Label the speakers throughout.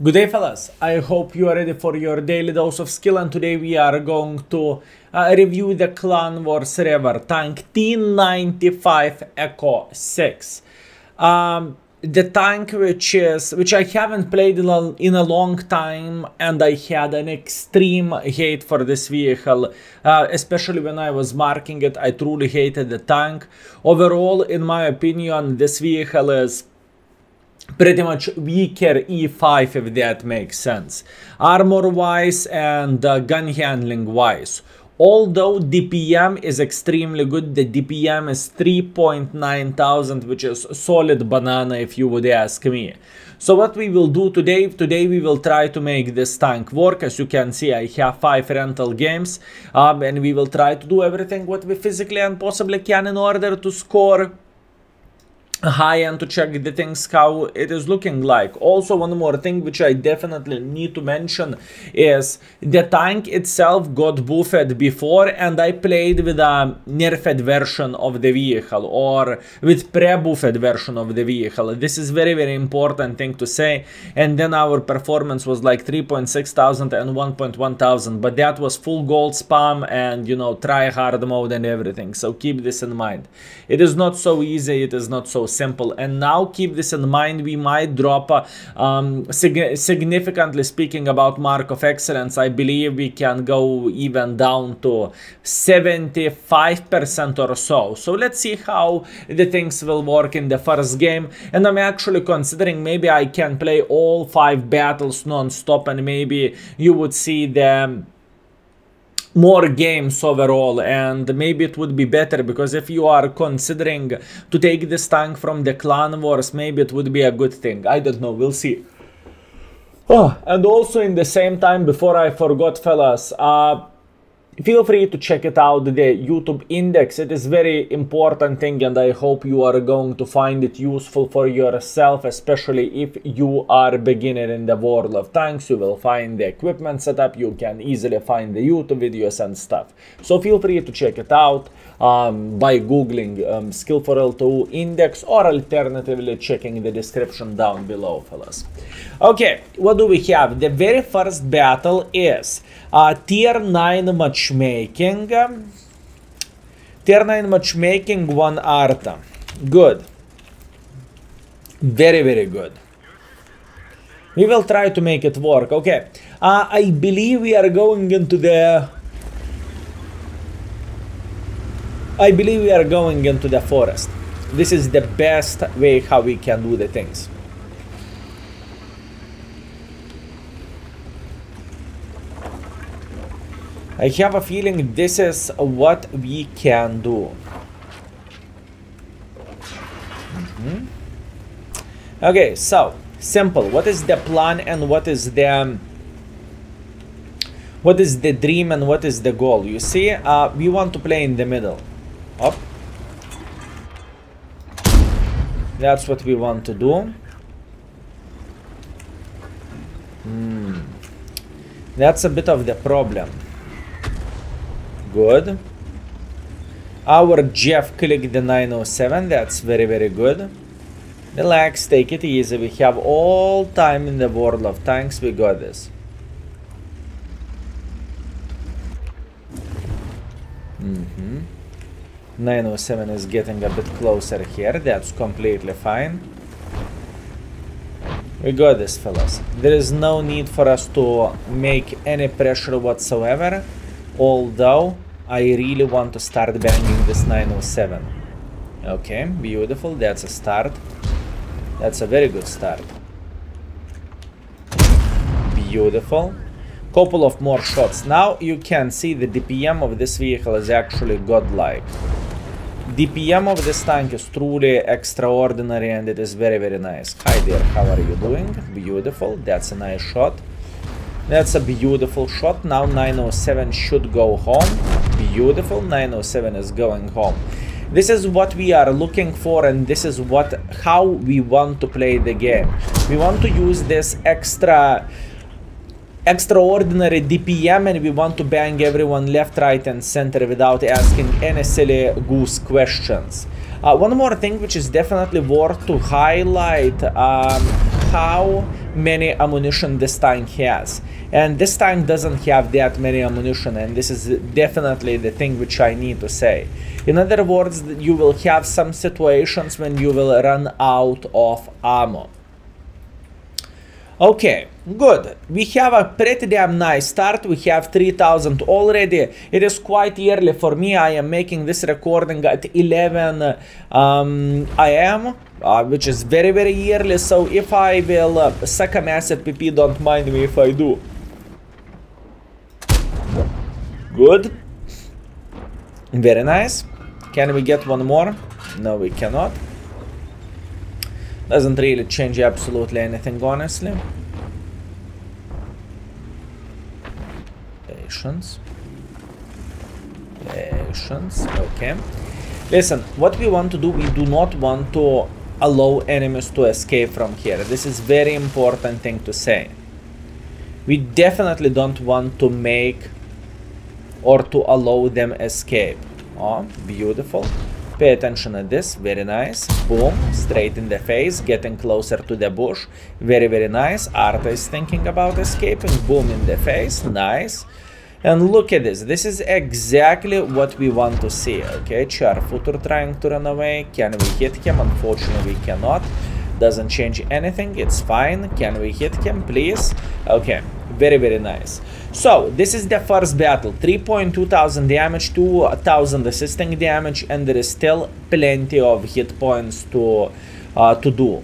Speaker 1: Good day, fellas. I hope you are ready for your daily dose of skill, and today we are going to review the Clan Wars River tank T95E6. The tank which I haven't played in a long time, and I had an extreme hate for this vehicle, especially when I was marking it. I truly hated the tank. Overall, in my opinion, this vehicle is pretty much weaker E5, if that makes sense, armor wise and gun handling wise. Although DPM is extremely good, the DPM is 3,900, which is solid banana if you would ask me. So what we will do today we will try to make this tank work. As you can see, I have 5 rental games, and we will try to do everything what we physically and possibly can in order to score high and to check the things how it is looking like. Also, one more thing which I definitely need to mention is the tank itself got buffed before, and I played with a nerfed version of the vehicle, or with pre-buffed version of the vehicle. This is very important thing to say. And then our performance was like 3,600 and 1,100, but that was full gold spam and, you know, try hard mode and everything. So keep this in mind. It is not so easy, it is not so simple. And now keep this in mind, we might drop significantly. Speaking about mark of excellence, I believe we can go even down to 75% or so. So let's see how the things will work in the first game. And I'm actually considering maybe I can play all 5 battles non-stop, and maybe you would see the more games overall, and maybe it would be better, because if you are considering to take this tank from the Clan Wars, maybe it would be a good thing. I don't know, we'll see. Oh, and also in the same time, before I forgot, fellas, feel free to check it out, the YouTube index. It is very important thing, and I hope you are going to find it useful for yourself, especially if you are a beginner in the world of tanks. You will find the equipment setup, you can easily find the YouTube videos and stuff. So feel free to check it out by googling skill for L2 index, or alternatively checking the description down below, fellas. Okay, what do we have? The very first battle is tier 9 matchmaking. Tier 9 matchmaking 1 Arta. Good. Very good. We will try to make it work. Okay. I believe we are going into the... forest. This is the best way how we can do the things. I have a feeling this is what we can do. Okay, so simple. What is the plan, and what is the dream, and what is the goal? You see, we want to play in the middle. Up. That's what we want to do. That's a bit of the problem. Good. Our Jeff clicked the 907. That's very good. Relax, take it easy. We have all time in the world of tanks. We got this. 907 is getting a bit closer here. That's completely fine. We got this, fellas. There is no need for us to make any pressure whatsoever. Although I really want to start banging this 907. Okay, beautiful. That's a start. That's a very good start. Beautiful. Couple of more shots. Now you can see the DPM of this vehicle is actually godlike. DPM of this tank is truly extraordinary, and it is very nice. Hi there, how are you doing? Beautiful. That's a nice shot. That's a beautiful shot. Now 907 should go home. Beautiful. 907 is going home. This is what we are looking for, and this is how we want to play the game. We want to use this extraordinary DPM, and we want to bang everyone left, right and center without asking any silly goose questions. One more thing which is definitely worth to highlight, how many ammunition this tank has. And this tank doesn't have that many ammunition, and this is definitely the thing which I need to say. In other words, you will have some situations when you will run out of ammo. Okay, good. We have a pretty damn nice start. We have 3000 already. It is quite early for me. I am making this recording at 11 AM, which is very, very early. So if I will suck a massive PP, don't mind me if I do. Good. Very nice. Can we get one more? No, we cannot. Doesn't really change absolutely anything, honestly. Patience. Patience. Okay. Listen, what we want to do, we do not want to allow enemies to escape from here. This is very important thing to say. We definitely don't want to make or to allow them escape. Oh, beautiful. Pay attention to this. Very nice. Boom. Straight in the face. Getting closer to the bush. Very, very nice. Arta is thinking about escaping. Boom in the face. Nice. And look at this. This is exactly what we want to see. Okay. Charfutur trying to run away. Can we hit him? Unfortunately, we cannot. Doesn't change anything. It's fine. Can we hit him, please? Okay. Very, very nice. So, this is the first battle. 3.2 thousand damage, 2000 assisting damage, and there is still plenty of hit points to do.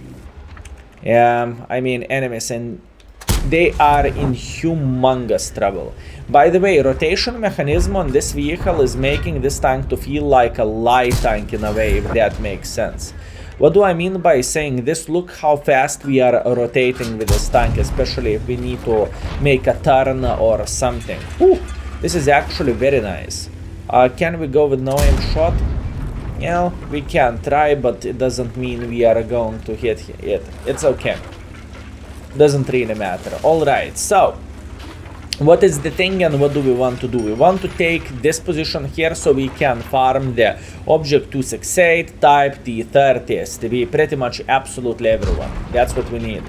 Speaker 1: I mean, enemies, and they are in humongous trouble. By the way, rotation mechanism on this vehicle is making this tank to feel like a light tank in a way, if that makes sense. What do I mean by saying this? Look how fast we are rotating with this tank, especially if we need to make a turn or something. Ooh, this is actually very nice. Can we go with no aim shot? Yeah, we can try, but it doesn't mean we are going to hit it. It's okay. Doesn't really matter. Alright, so what is the thing and what do we want to do? We want to take this position here so we can farm the object 268, type T30, STB, pretty much absolutely everyone. That's what we need.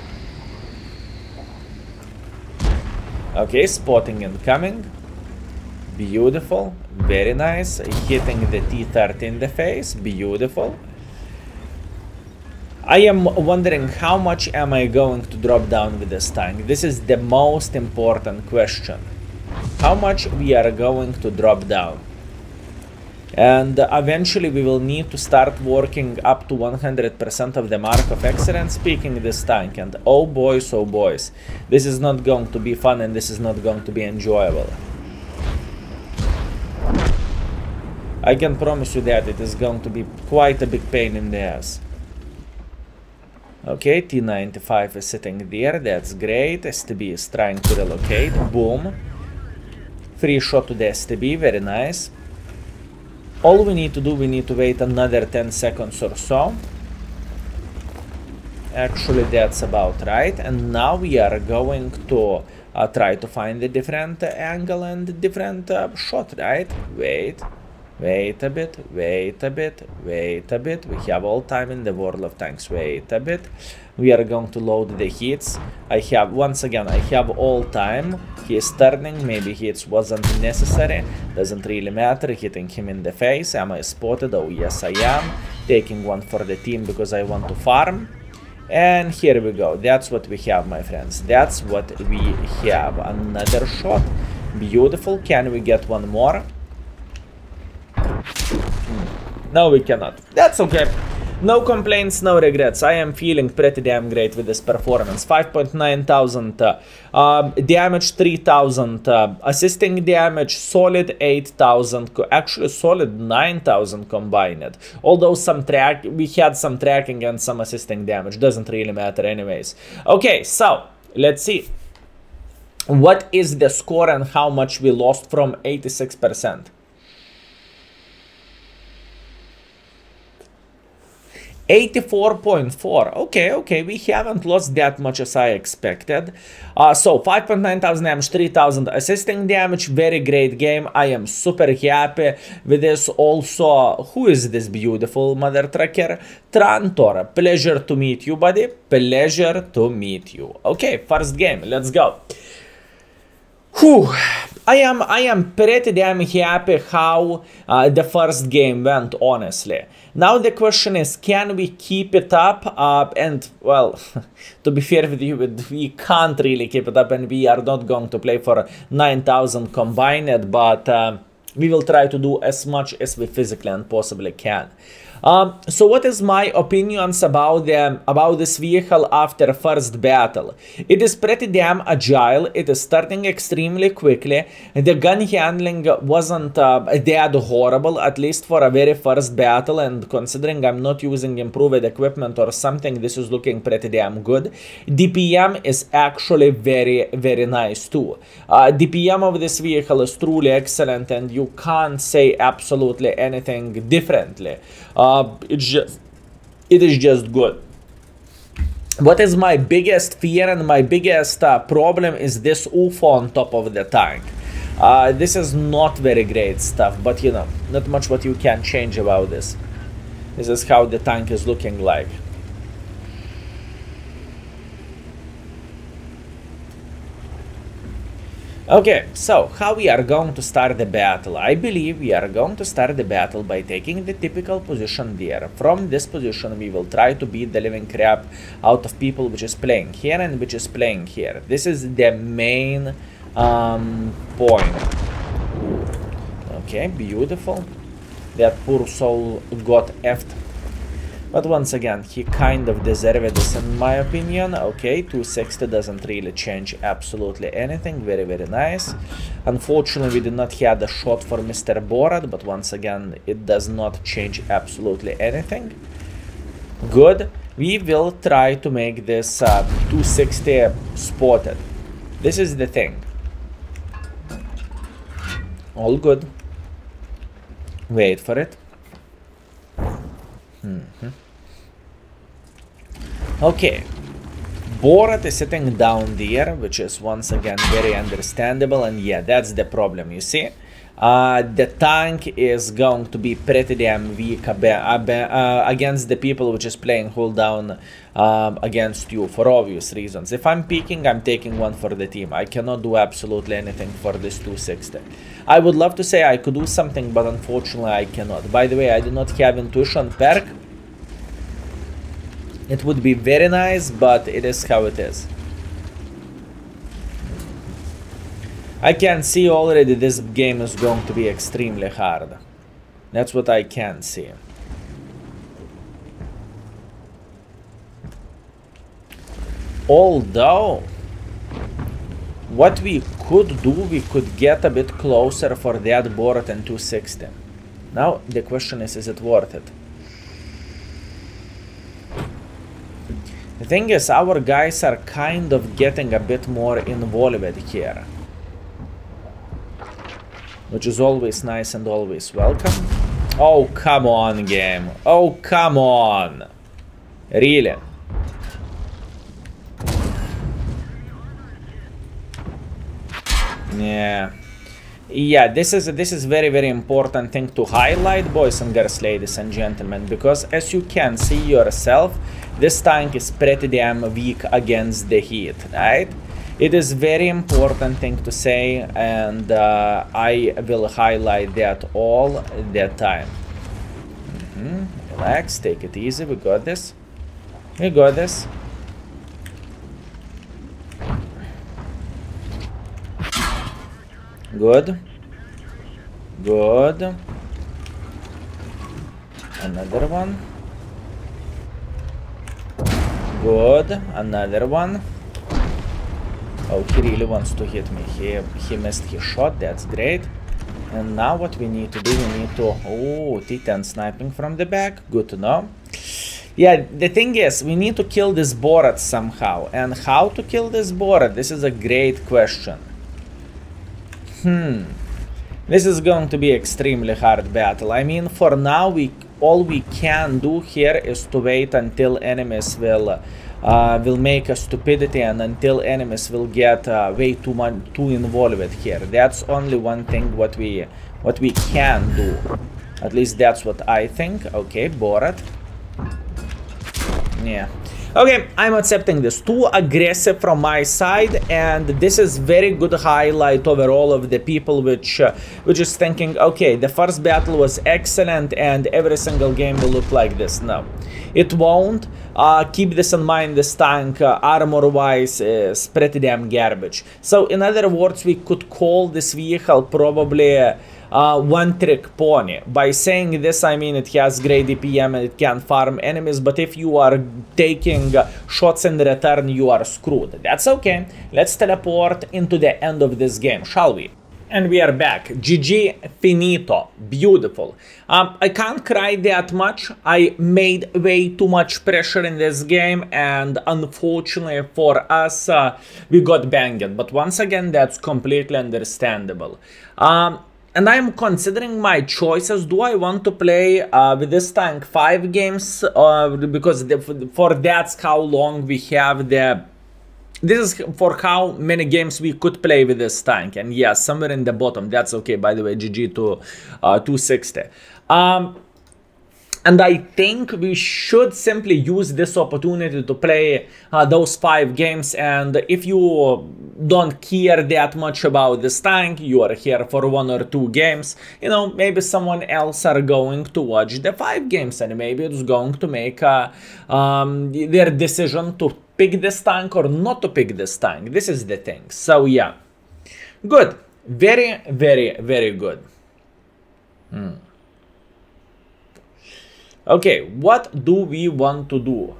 Speaker 1: Okay, spotting incoming. Beautiful. Very nice. Hitting the T30 in the face. Beautiful. I am wondering how much am I going to drop down with this tank. This is the most important question. How much we are going to drop down. And eventually we will need to start working up to 100% of the mark of excellence picking this tank. And oh boys, this is not going to be fun and this is not going to be enjoyable. I can promise you that it is going to be quite a big pain in the ass. Okay, T95 is sitting there, that's great. STB is trying to relocate, boom. Free shot to the STB, very nice. All we need to do, we need to wait another 10 seconds or so. Actually, that's about right. And now we are going to try to find a different angle and different shot, right? Wait a bit. We have all time in the world of tanks. Wait a bit. We are going to load the hits. Once again, I have all time. He is turning. Maybe hits wasn't necessary. Doesn't really matter. Hitting him in the face. Am I spotted? Oh, yes, I am. Taking one for the team because I want to farm. And here we go. That's what we have, my friends. That's what we have. Another shot. Beautiful. Can we get one more? No, we cannot. That's okay. No complaints, no regrets. I am feeling pretty damn great with this performance. 5.9 thousand damage, 3000 assisting damage, solid 8000, actually solid 9000 combined. Although we had some tracking and some assisting damage. Doesn't really matter anyways. Okay, so let's see. What is the score and how much we lost from 86%? 84.4. Okay, we haven't lost that much as I expected. So 5.9 thousand damage, 3,000 assisting damage. Very great game. I am super happy with this. Also, who is this beautiful mother trucker? Trantor. Pleasure to meet you, buddy. Pleasure to meet you. Okay, first game. Let's go. Whew. I am pretty damn happy how the first game went, honestly. Now the question is, can we keep it up? And, well, to be fair with you, we can't really keep it up, and we are not going to play for 9,000 combined, but we will try to do as much as we physically and possibly can. So what is my opinions about this vehicle after first battle? It is pretty damn agile. It is starting extremely quickly. The gun handling wasn't that horrible, at least for a very first battle, and considering I'm not using improved equipment or something, this is looking pretty damn good. DPM is actually very, very nice too. DPM of this vehicle is truly excellent, and you can't say absolutely anything differently. It is just good. What is my biggest fear and my biggest problem is this UFO on top of the tank. This is not very great stuff, but you know, not much what you can change about this. This is how the tank is looking like. Okay, so how we are going to start the battle? I believe we are going to start the battle by taking the typical position there. From this position we will try to beat the living crap out of people which is playing here and which is playing here. This is the main point. Okay, beautiful. That poor soul got effed. But once again, he kind of deserved this in my opinion. Okay, 260 doesn't really change absolutely anything. Very, very nice. Unfortunately, we did not have a shot for Mr. Borat, but once again, it does not change absolutely anything. Good. We will try to make this 260 spotted. This is the thing. All good. Wait for it. Okay, Borat is sitting down there, which is once again very understandable, and yeah, that's the problem, you see. The tank is going to be pretty damn weak against the people which is playing hold down against you for obvious reasons. If I'm peeking, I'm taking one for the team. I cannot do absolutely anything for this 260. I would love to say I could do something, but unfortunately I cannot. By the way, I do not have intuition perk. It would be very nice, but it is how it is. I can see already this game is going to be extremely hard. That's what I can see. Although, what we could do, we could get a bit closer for that Borat and 260. Now, the question is it worth it? The thing is, our guys are kind of getting a bit more involved here, which is always nice and always welcome. Oh, come on, game. Oh, come on. Really? Yeah, this is very, very important thing to highlight, boys and girls, ladies and gentlemen, because as you can see yourself, this tank is pretty damn weak against the heat, right? It is very important thing to say, and I will highlight that all the time. Relax, take it easy, we got this. We got this. Good. Good. Another one. Good. Another one. Oh, he really wants to hit me. He missed his shot. That's great. And now what we need to do, we need to... Oh, T10 sniping from the back. Good to know. Yeah, the thing is, we need to kill this Borat somehow. And how to kill this Borat? This is a great question. This is going to be extremely hard battle. I mean, for now, all we can do here is to wait until enemies will make a stupidity, and until enemies will get way too involved here. That's only one thing what we can do. At least that's what I think. Okay, Borat. Yeah. Okay, I'm accepting this. Too aggressive from my side, and this is very good highlight overall of the people which is thinking, okay, the first battle was excellent and every single game will look like this. No, it won't. Keep this in mind, this tank armor-wise is pretty damn garbage. So in other words, we could call this vehicle probably one-trick pony. By saying this, I mean it has great DPM and it can farm enemies, but if you are taking shots in return, you are screwed. That's okay. Let's teleport into the end of this game, shall we? And we are back. GG finito. Beautiful. I can't cry that much. I made way too much pressure in this game, and unfortunately for us, we got banged. But once again, that's completely understandable. And I'm considering my choices. Do I want to play with this tank 5 games? Because for that's how long we have the... This is for how many games we could play with this tank. And yeah, somewhere in the bottom. That's okay, by the way. GG to 260. And I think we should simply use this opportunity to play those 5 games. And if you don't care that much about this tank, you are here for 1 or 2 games, you know, maybe someone else are going to watch the 5 games, and maybe it's going to make their decision to pick this tank or not to pick this tank. This is the thing. So yeah, good. Very, very, very good. Okay, what do we want to do?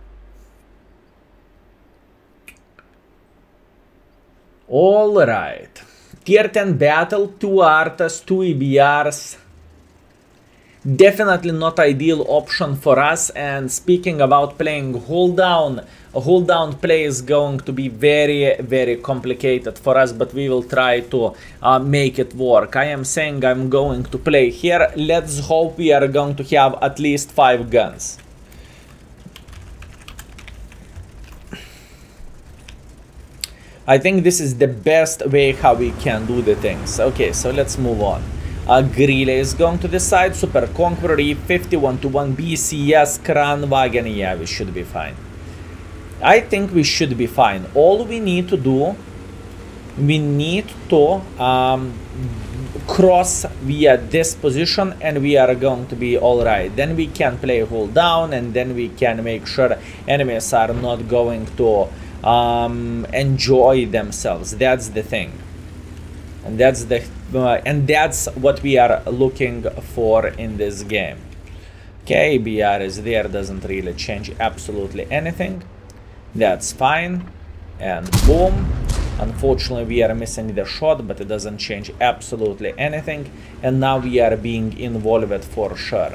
Speaker 1: Alright. Tier 10 battle, 2 Artas, 2 EBRs. Definitely not ideal option for us. And speaking about playing hold down, a hold down play is going to be very, very complicated for us, but we will try to make it work. I am saying I'm going to play here. Let's hope we are going to have at least 5 guns. I think this is the best way how we can do the things. Okay, so let's move on. Grille is going to the side, Super Conqueror, E50, 1-1 BCS, Kranwagen, yeah, we should be fine. I think we should be fine. All we need to do, we need to cross via this position and we are going to be alright. Then we can play hold down and then we can make sure enemies are not going to enjoy themselves. That's the thing. And that's what we are looking for in this game. Okay, BR is there, doesn't really change absolutely anything. That's fine. And boom. Unfortunately, we are missing the shot, but it doesn't change absolutely anything. And now we are being involved for sure.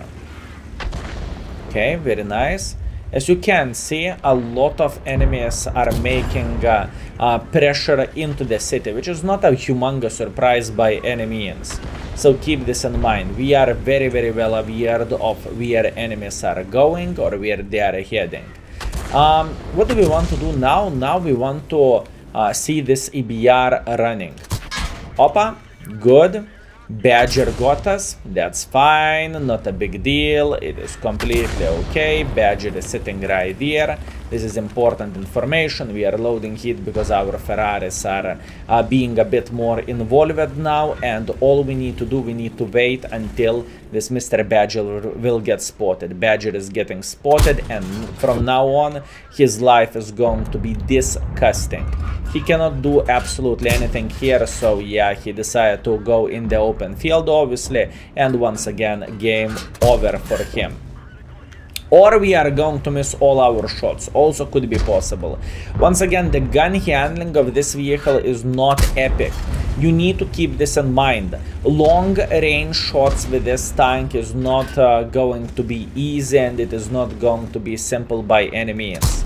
Speaker 1: Okay, very nice. As you can see, a lot of enemies are making pressure into the city, which is not a humongous surprise by any means. So keep this in mind. We are very, very well aware of where enemies are going or where they are heading. What do we want to do now? Now we want to see this EBR running. Opa, good. Badger got us, that's fine, not a big deal, it is completely okay. Badger is sitting right there. This is important information. We are loading it because our Ferraris are being a bit more involved now, and all we need to do, we need to wait until this Mr. Badger will get spotted. Badger is getting spotted, and from now on his life is going to be disgusting. He cannot do absolutely anything here, so yeah, he decided to go in the open field, obviously, and once again, game over for him. Or we are going to miss all our shots, also could be possible. Once again, the gun handling of this vehicle is not epic. You need to keep this in mind. Long range shots with this tank is not going to be easy, and it is not going to be simple by any means.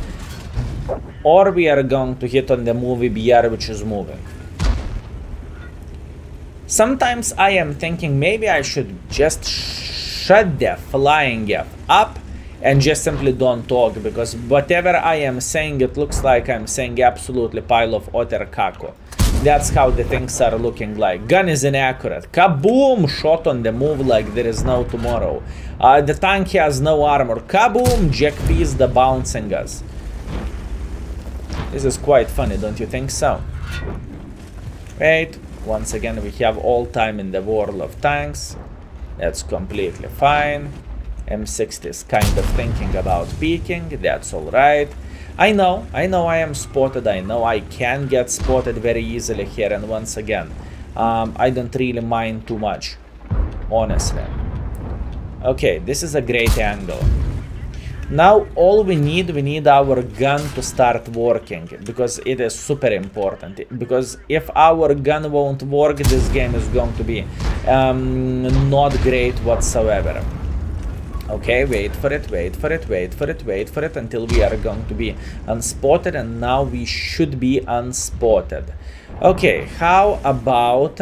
Speaker 1: Or we are going to hit on the movie BR, which is moving. Sometimes I am thinking maybe I should just shut the flying F up and just simply don't talk, because whatever I am saying, it looks like I'm saying absolutely pile of utter caco. That's how the things are looking like. Gun is inaccurate. Kaboom! Shot on the move like there is no tomorrow. The tank has no armor. Kaboom! Jackpiece the bouncing us. This is quite funny, don't you think so? Wait. Once again, we have all time in the world of tanks. That's completely fine. M60 is kind of thinking about peeking. That's alright. I know I am spotted. I know I can get spotted very easily here. And once again, I don't really mind too much, honestly. Okay, this is a great angle. Now all we need our gun to start working, because it is super important. Because if our gun won't work, this game is going to be not great whatsoever. Okay, wait for it until we are going to be unspotted, and now we should be unspotted. Okay, how about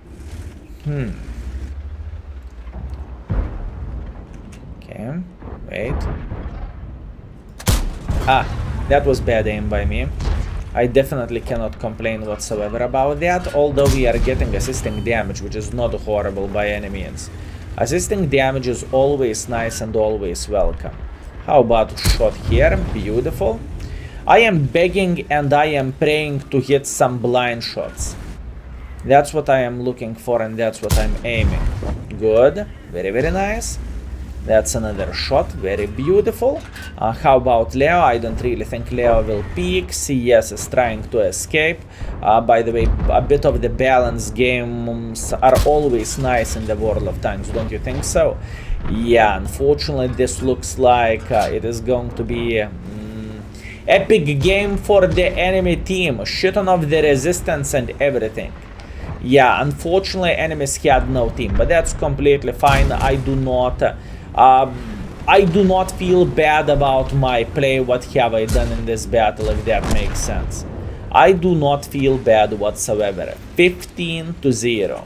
Speaker 1: okay, wait. That was bad aim by me. I definitely cannot complain whatsoever about that, although we are getting assisting damage, which is not horrible by any means. Assisting damage is always nice and always welcome. How about a shot here? Beautiful. I am begging and I am praying to hit some blind shots. That's what I am looking for, and that's what I'm aiming. Good. Very, very nice. That's another shot. Very beautiful. How about Leo? I don't really think Leo will peek. CS is trying to escape. By the way, a bit of the balance games are always nice in the world of tanks, don't you think so? Yeah, unfortunately this looks like it is going to be epic game for the enemy team. Shitting off the resistance and everything. Yeah, unfortunately enemies had no team, but that's completely fine. I do not feel bad about my play. What have I done in this battle, if that makes sense? I do not feel bad whatsoever. 15-0.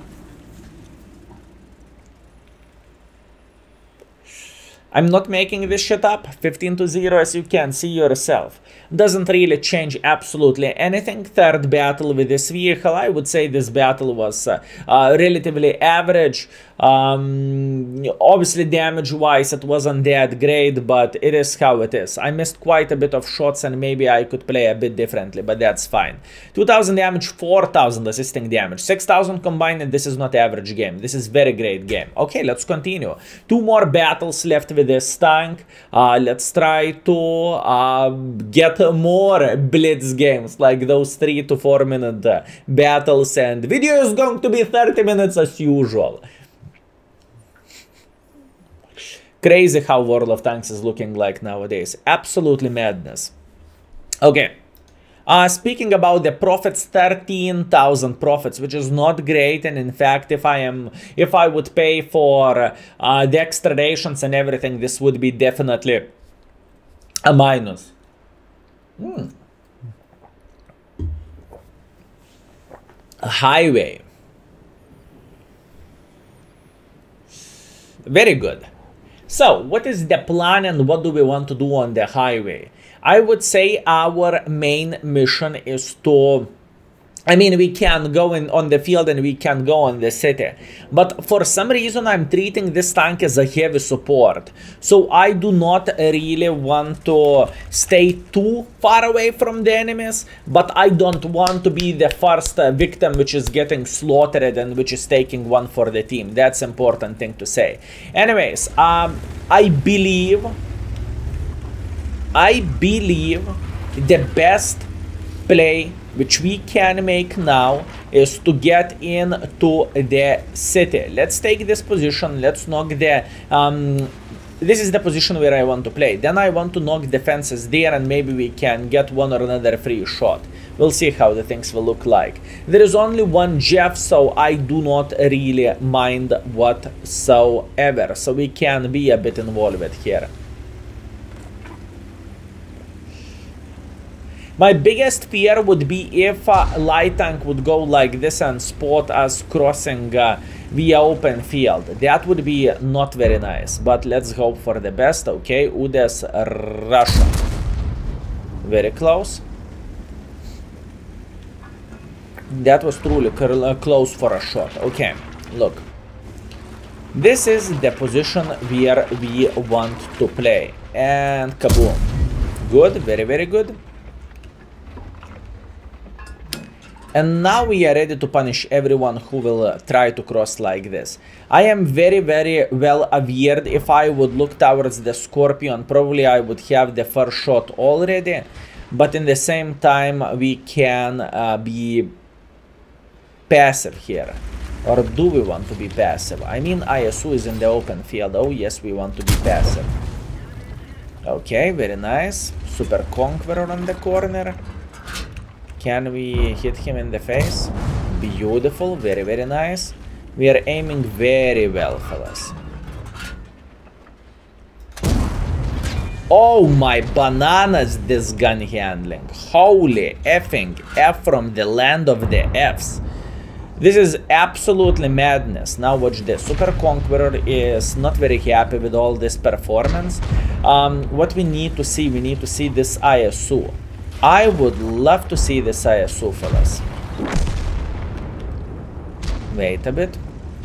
Speaker 1: I'm not making this shit up. 15-0, as you can see yourself. Doesn't really change absolutely anything. Third battle with this vehicle. I would say this battle was relatively average. Obviously damage wise it wasn't that great, but it is how it is. I missed quite a bit of shots and maybe I could play a bit differently, but that's fine. 2000 damage, 4000 assisting damage, 6000 combined, and this is not average game. This is very great game. Okay, let's continue. 2 more battles left with this tank. Let's try to get more blitz games like those 3 to 4 minute battles, and video is going to be 30 minutes as usual. Crazy how World of Tanks is looking like nowadays. Absolutely madness. Okay. Speaking about the profits, 13,000 profits, which is not great. And in fact, if I would pay for the extra rations and everything, this would be definitely a minus. A highway. Very good. So, what is the plan and what do we want to do on the highway? I would say our main mission is to... I mean, we can go on the field and we can go on the city. But for some reason, I'm treating this tank as a heavy support. So I do not really want to stay too far away from the enemies. But I don't want to be the first victim which is getting slaughtered and which is taking one for the team. That's an important thing to say. Anyways, I believe the best play which we can make now is to get into the city. Let's take this position. Let's knock the... this is the position where I want to play. Then I want to knock defenses there and maybe we can get one or another free shot. We'll see how the things will look like. There is only one Jeff, so I do not really mind whatsoever. So we can be a bit involved here. My biggest fear would be if light tank would go like this and spot us crossing via open field. That would be not very nice, but let's hope for the best. Okay, Udes Russia. Very close. That was truly close for a shot. Okay, look. This is the position where we want to play. And kaboom. Good, very, very good. And now we are ready to punish everyone who will try to cross like this. I am very, very well aware. If I would look towards the Scorpion, probably I would have the first shot already. But in the same time, we can be passive here. Or do we want to be passive? I mean, ISU is in the open field. Oh yes, we want to be passive. Okay, very nice. Super Conqueror on the corner. Can we hit him in the face? Beautiful, very, very nice. We are aiming very well, fellas. Oh my bananas, this gun handling. Holy effing F from the land of the Fs. This is absolutely madness. Now watch this. Super Conqueror is not very happy with all this performance. What we need to see this ISU. I would love to see this ISU, fellas. Wait a bit.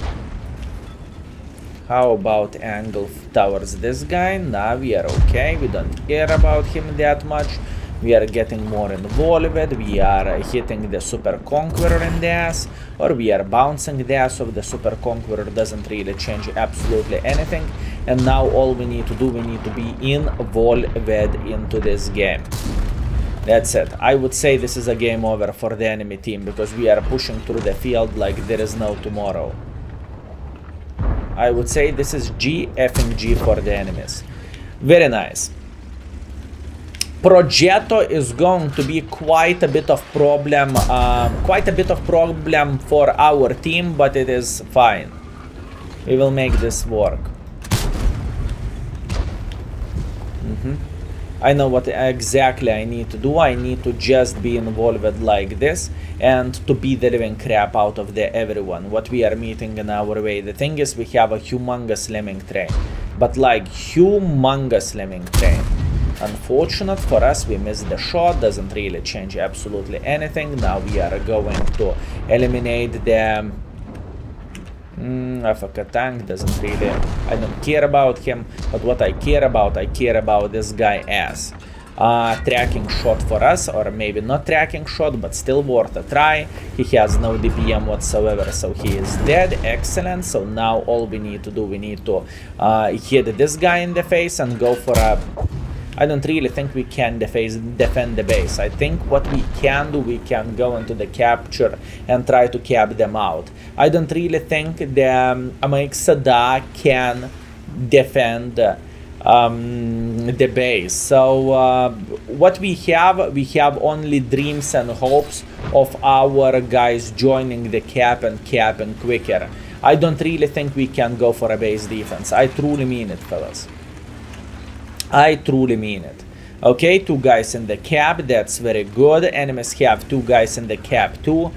Speaker 1: How about angle towards this guy? Now we are okay. We don't care about him that much. We are getting more involved. We are hitting the Super Conqueror in the ass. Or we are bouncing the ass of the Super Conqueror. Doesn't really change absolutely anything. And now all we need to do, we need to be involved into this game. That's it. I would say this is a game over for the enemy team, because we are pushing through the field like there is no tomorrow. I would say this is effing G for the enemies. Very nice. Progetto is going to be quite a bit of problem for our team, but it is fine. We will make this work. I know what exactly I need to do. I need to just be involved like this and to beat the living crap out of everyone what we are meeting in our way. The thing is, we have a humongous lemming train, but like humongous lemming train. Unfortunate for us, we missed the shot. Doesn't really change absolutely anything. Now we are going to eliminate the FK tank. Doesn't really, I don't care about him, but what I care about this guy as tracking shot for us, or maybe not tracking shot, but still worth a try. He has no DPM whatsoever, so he is dead. Excellent. So now all we need to do, we need to hit this guy in the face and go for a... I don't really think we can defend the base. I think what we can do, we can go into the capture and try to cap them out. I don't really think the Amexada can defend the base. So what we have only dreams and hopes of our guys joining the cap and capping quicker. I don't really think we can go for a base defense. I truly mean it, fellas. I truly mean it. Okay, 2 guys in the cap, that's very good. Enemies have 2 guys in the cap too.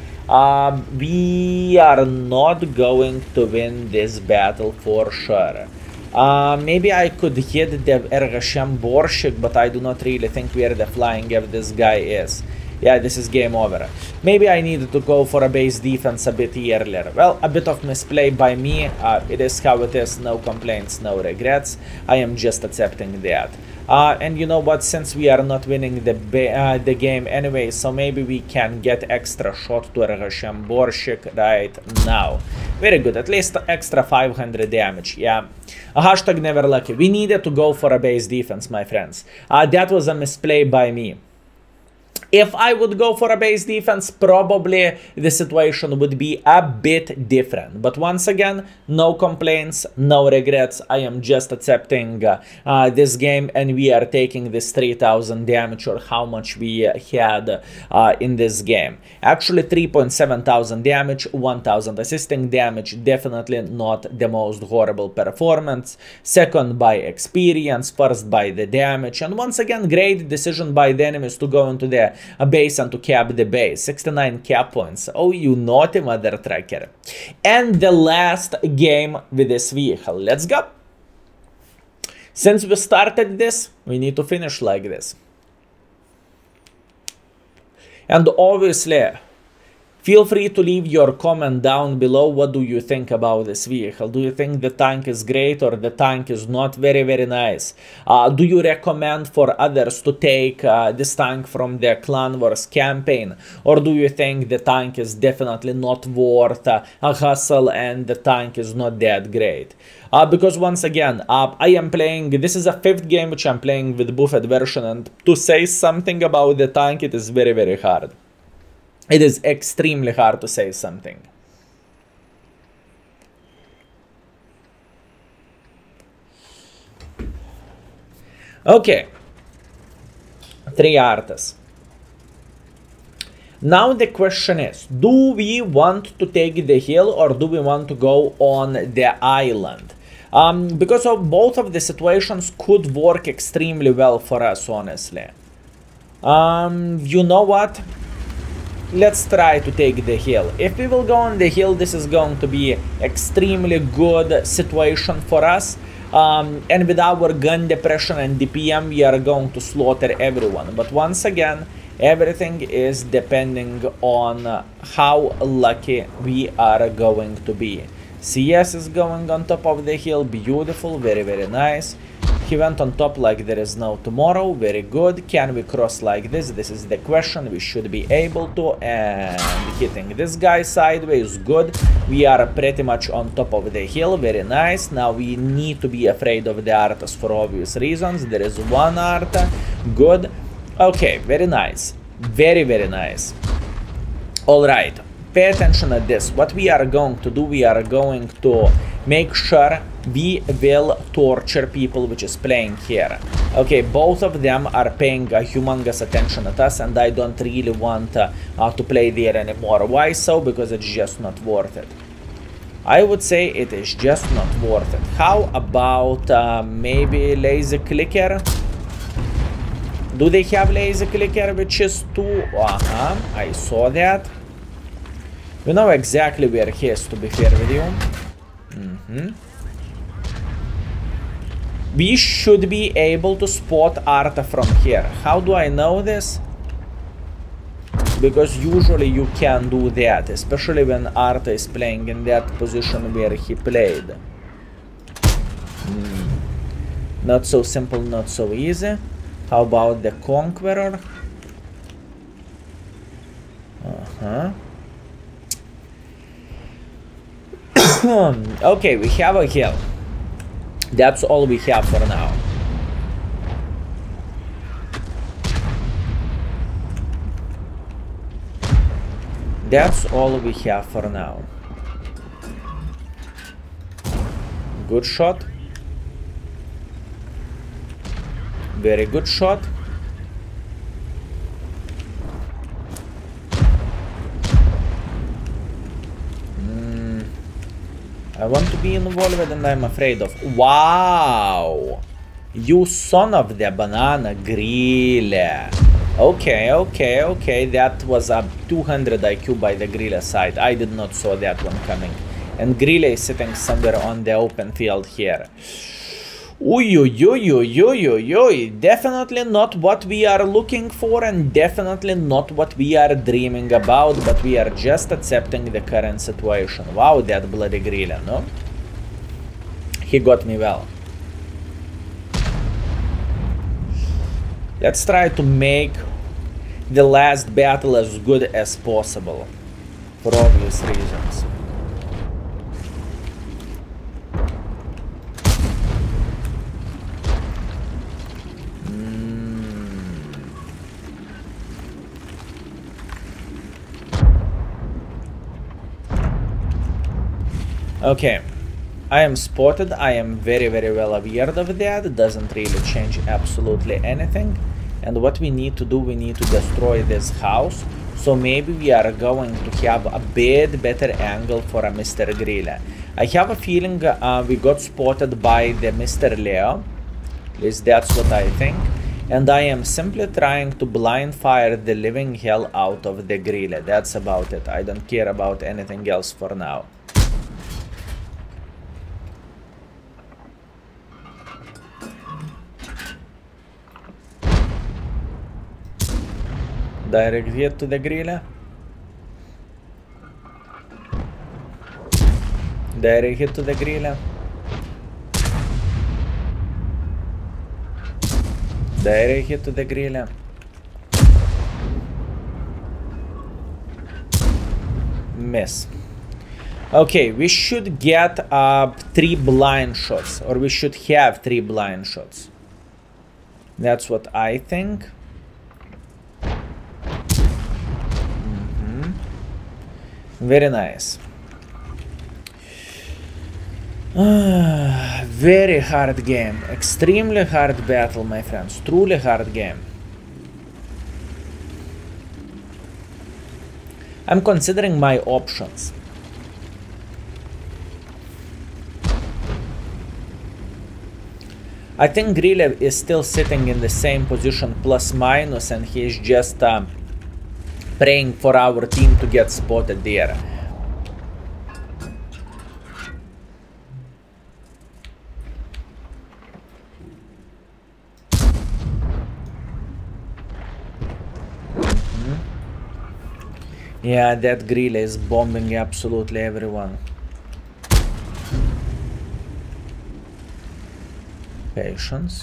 Speaker 1: We are not going to win this battle for sure. Maybe I could hit the Ergashem Borshik, but I do not really think where the flying if this guy is. Yeah, this is game over. Maybe I needed to go for a base defense a bit earlier. Well, a bit of misplay by me. It is how it is. No complaints, no regrets. I am just accepting that. And you know what? Since we are not winning the game anyway, so maybe we can get extra shot to Ergashem Borshik right now. Very good. At least extra 500 damage. Yeah. Hashtag never lucky. We needed to go for a base defense, my friends. That was a misplay by me. If I would go for a base defense, probably the situation would be a bit different. But once again, no complaints, no regrets. I am just accepting this game, and we are taking this 3000 damage, or how much we had in this game. Actually 3.7 thousand damage, 1000 assisting damage. Definitely not the most horrible performance. Second by experience, first by the damage, and once again great decision by the enemies to go into the the base and to cap the base. 69 cap points. Oh, you naughty mother tracker. And the last game with this vehicle. Let's go. Since we started this, we need to finish like this. And obviously, feel free to leave your comment down below. What do you think about this vehicle? Do you think the tank is great or the tank is not very, very nice? Do you recommend for others to take this tank from their Clan Wars campaign? Or do you think the tank is definitely not worth a hustle and the tank is not that great? Because once again, I am playing, this is a 5th game which I'm playing with buffed version, and to say something about the tank, it is very, very hard. It is extremely hard to say something. Okay. 3 artists. Now the question is, do we want to take the hill or do we want to go on the island? Because of both of the situations could work extremely well for us, honestly. You know what? Let's try to take the hill. If we will go on the hill, this is going to be extremely good situation for us. And with our gun depression and DPM, we are going to slaughter everyone. But once again, everything is depending on how lucky we are going to be. CS is going on top of the hill. Beautiful. Very, very nice. He went on top like there is no tomorrow. Very good. Can we cross like this? This is the question. We should be able to. And hitting this guy sideways. Good. We are pretty much on top of the hill. Very nice. Now we need to be afraid of the Arthas for obvious reasons. There is one Artha. Good. Okay. Very nice. Very, very nice. Alright. Pay attention at this. What we are going to do, we are going to make sure we will torture people which is playing here. Okay, both of them are paying a humongous attention at us, and I don't really want to play there anymore. Why so? Because it's just not worth it. I would say it is just not worth it. How about maybe laser clicker? Do they have laser clicker which is 2? I saw that. We know exactly where he is, to be fair with you. We should be able to spot Artha from here. How do I know this? Because usually you can do that, especially when Artha is playing in that position where he played. Not so simple, not so easy. How about the Conqueror? Okay, we have a hill. That's all we have for now. That's all we have for now. Good shot. Very good shot. I want to be involved and I'm afraid of. Wow! You son of the banana grill. Okay, okay, okay. That was a 200 IQ by the Grille side. I did not saw that one coming. And Grille is sitting somewhere on the open field here. Definitely not what we are looking for and definitely not what we are dreaming about, but we are just accepting the current situation. Wow, that bloody Grille, no? He got me well. Let's try to make the last battle as good as possible, for obvious reasons. Okay, I am spotted. I am very, very well aware of that. It doesn't really change absolutely anything. And what we need to do, we need to destroy this house. So maybe we are going to have a bit better angle for a Mr. Grille. I have a feeling we got spotted by the Mr. Leo. At least that's what I think. and I am simply trying to blind fire the living hell out of the Grille. That's about it. I don't care about anything else for now. Direct hit to the Grille. Direct hit to the Grille. Direct hit to the Grille. Miss. Okay, we should get 3 blind shots, or we should have 3 blind shots. That's what I think. Very nice. Very hard game. Extremely hard battle, my friends. Truly hard game. I'm considering my options. I think Grille is still sitting in the same position plus minus, and he's just praying for our team to get spotted there. Yeah, that Grille is bombing absolutely everyone. Patience.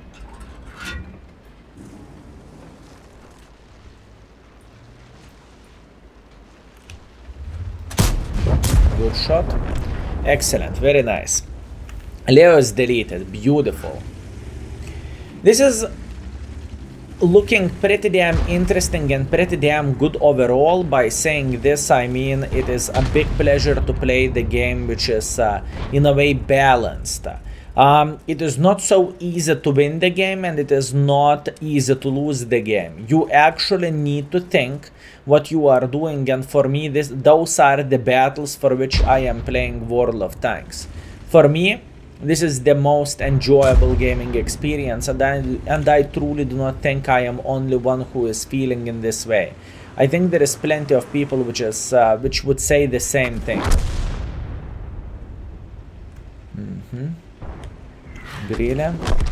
Speaker 1: Good shot. Excellent, very nice. Leo is deleted, beautiful. This is looking pretty damn interesting and pretty damn good overall. By saying this, I mean it is a big pleasure to play the game which is in a way balanced. It is not so easy to win the game, and it is not easy to lose the game. You actually need to think what you are doing, and for me those are the battles for which I am playing World of Tanks. For me, this is the most enjoyable gaming experience, and I truly do not think I am only one who is feeling in this way. I think there is plenty of people which would say the same thing. Grille.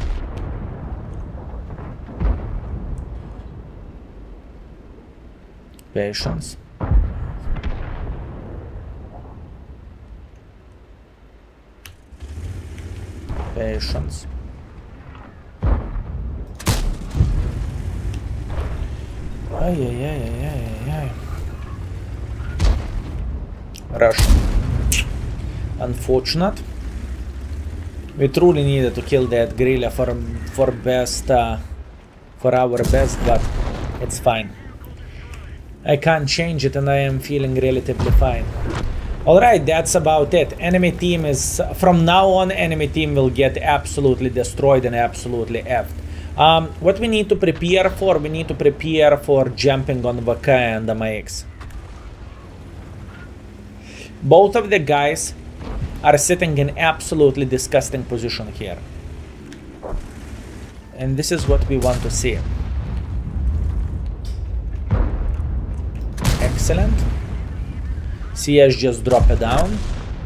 Speaker 1: Patience. Patience. Ay. Rush. Unfortunate. We truly needed to kill that Grille for our best, but it's fine. I can't change it, and I am feeling relatively fine. Alright, that's about it. Enemy team is, from now on, enemy team will get absolutely destroyed and absolutely effed. What we need to prepare for, we need to prepare for jumping on VK and MX. Both of the guys are sitting in absolutely disgusting position here. And this is what we want to see. Excellent. CS just drop it down.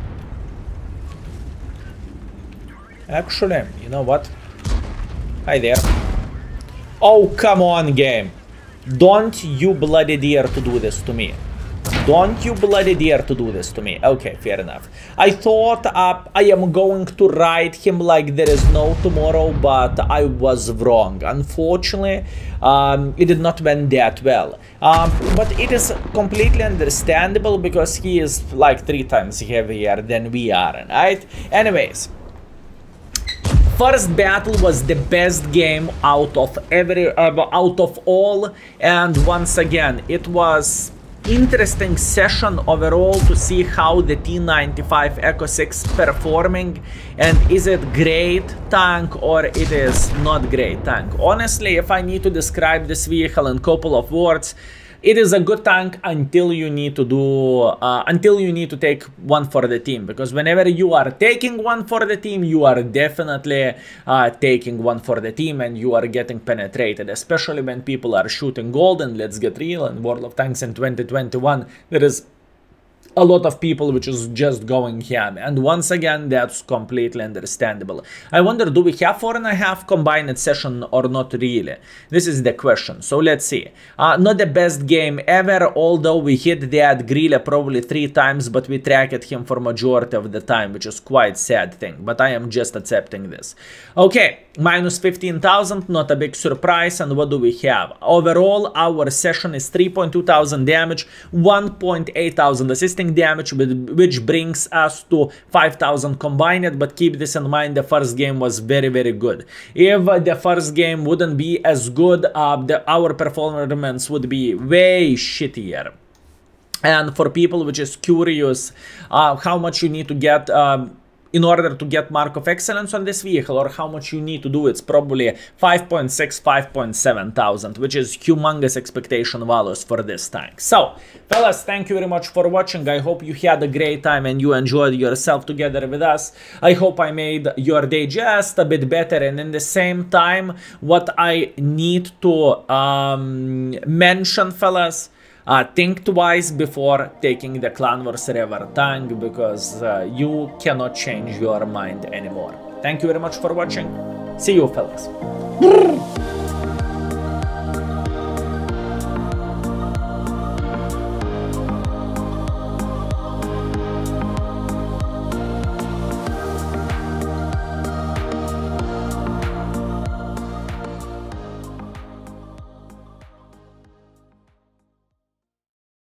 Speaker 1: Actually, you know what? Hi there. Oh, come on, game. Don't you bloody dare to do this to me. Don't you bloody dare to do this to me. Okay, fair enough. I thought I am going to ride him like there is no tomorrow, but I was wrong. Unfortunately, it did not went that well. But it is completely understandable because he is like 3 times heavier than we are, right? Anyways. First battle was the best game out of all, and once again it was interesting session overall to see how the T95E6 performing, and is it great tank or it is not great tank. Honestly, if I need to describe this vehicle in a couple of words, it is a good tank until you need to do until you need to take one for the team, because whenever you are taking one for the team, you are definitely taking one for the team and you are getting penetrated, especially when people are shooting gold. And let's get real, in World of Tanks in 2021 there is a lot of people which is just going ham, and once again that's completely understandable. I wonder, do we have 4.5 combined session or not really? This is the question. So let's see. Not the best game ever, although we hit that Grille probably 3 times, but we tracked him for majority of the time, which is quite sad thing, but I am just accepting this. Okay, minus 15,000, not a big surprise. And what do we have? Overall our session is 3.2 thousand damage, 1.8 thousand assisting damage, which brings us to 5,000 combined. But keep this in mind, the first game was very good. If the first game wouldn't be as good, our performance would be way shittier. And for people which is curious how much you need to get in order to get Mark of Excellence on this vehicle, or how much you need to do, it's probably 5.6, 5.7 thousand, which is humongous expectation values for this tank. So, fellas, thank you very much for watching. I hope you had a great time and you enjoyed yourself together with us. I hope I made your day just a bit better, and in the same time, what I need to mention, fellas, think twice before taking the Clan Wars River tank, because you cannot change your mind anymore. Thank you very much for watching. See you, fellas.